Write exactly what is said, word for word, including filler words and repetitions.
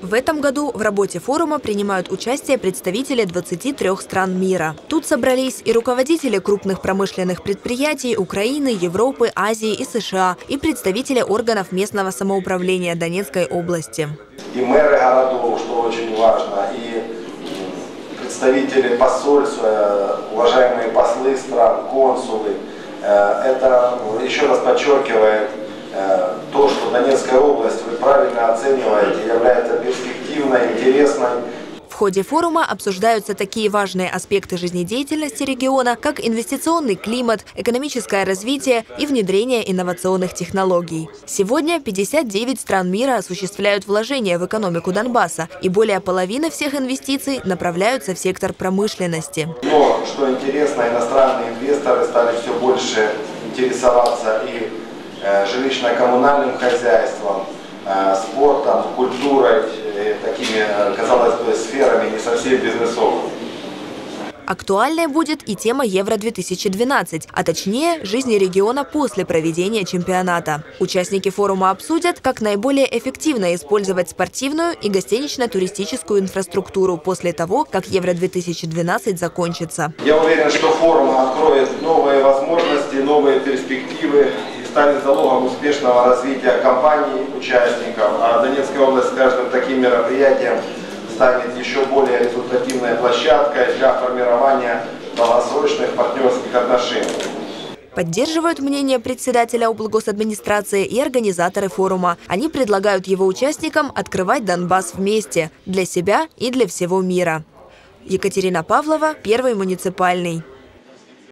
В этом году в работе форума принимают участие представители двадцати трёх стран мира. Тут собрались и руководители крупных промышленных предприятий Украины, Европы, Азии и США, и представители органов местного самоуправления Донецкой области. И мэры городов, что очень важно, и представители посольств, уважаемые послы стран, консулы. Это еще раз подчеркивает то, что Донецкая область, вы правильно оцениваете, является перспективной, интересной. В ходе форума обсуждаются такие важные аспекты жизнедеятельности региона, как инвестиционный климат, экономическое развитие и внедрение инновационных технологий. Сегодня пятьдесят девять стран мира осуществляют вложения в экономику Донбасса, и более половины всех инвестиций направляются в сектор промышленности. Но, что интересно, иностранные инвесторы стали все больше интересоваться и жилищно-коммунальным хозяйством, спортом, культурой, такими, казалось бы, сферами не совсем бизнесовыми. Актуальной будет и тема Евро две тысячи двенадцать, а точнее жизни региона после проведения чемпионата. Участники форума обсудят, как наиболее эффективно использовать спортивную и гостинично-туристическую инфраструктуру после того, как Евро две тысячи двенадцать закончится. Я уверен, что форум откроет новые возможности, новые перспективы и станет залогом успешного развития компаний, участников. А Донецкая область с каждым таким мероприятием станет еще более результативной площадкой для формирования долгосрочных партнерских отношений. Поддерживают мнение председателя облгосадминистрации и организаторы форума. Они предлагают его участникам открывать Донбасс вместе, для себя и для всего мира. Екатерина Павлова, Первый муниципальный.